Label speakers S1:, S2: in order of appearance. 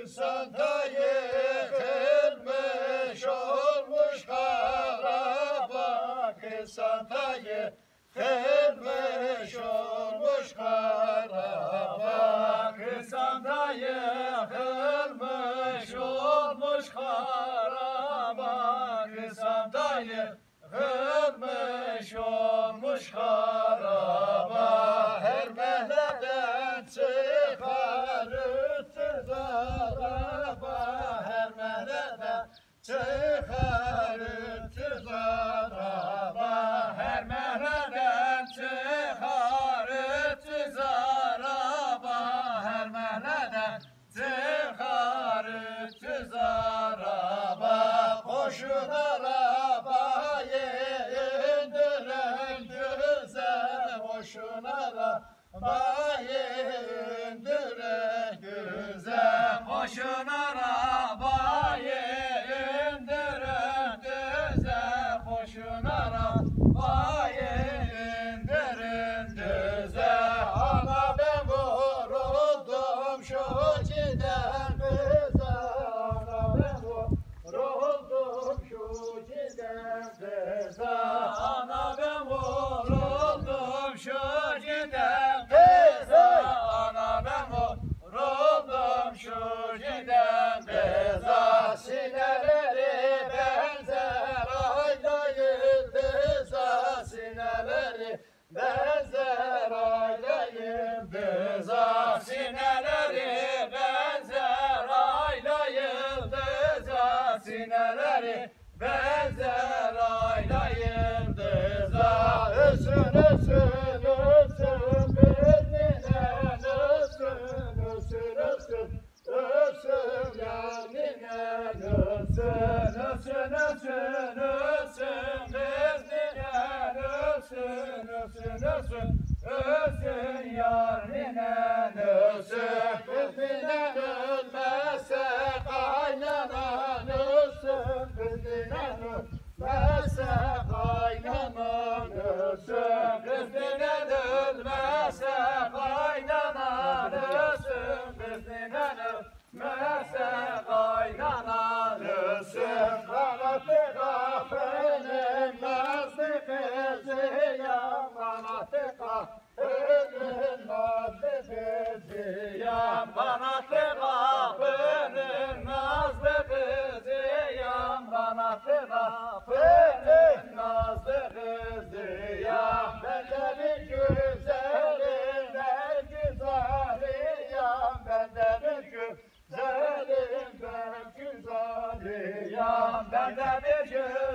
S1: Pakistan yıkılmış olmuş kara, Pakistan yıkılmış olmuş kara, Pakistan yıkılmış olmuş kara, Pakistan yıkılmış olmuş kara, her mehleden çıkar ötüz araba, her mehleden çıkar ötüz araba, her mehleden çıkar ötüz araba, her mehleden çıkar ötüz araba, koşun arabayı indiren güzel, koşun arabayı indiren güzel, koşun arabayı indiren güzel, koşun arabayı indiren güzel. Ana ben vuruldum şu giden kıza, ana ben vuruldum şu giden kıza, ana ben vuruldum şu giden kıza, ana ben vuruldum şu giden kıza. Sineleri benzer ayda yıldıza, sineleri benzer ayda yıldıza, sineleri benzer ayda yıldıza, sineleri benzer ayda yıldıza. Ösün ösün ösün birbirine, ösün ösün ösün ösün yanine, ösün ösün ösün ösün birbirine, ösün ösün ösün ösün yarine, ösün birbirine ölmezse kaynanan, ösün birbirine ölmezse kaynanan, ösün birbirine ölmezse kaynanan, ösün birbirine ölmezse kaynanan, ösün kanatı kafenin nazlı kızıyam, kanatı kafenin nazlı kızıyam, kanatı kafenin nazlı kızıyam, kanatı kafenin nazlı kızıyam. Ben de bir güzelim ben güzeliyam, ben de bir güzelim ben güzeliyam, ben de bir güzelim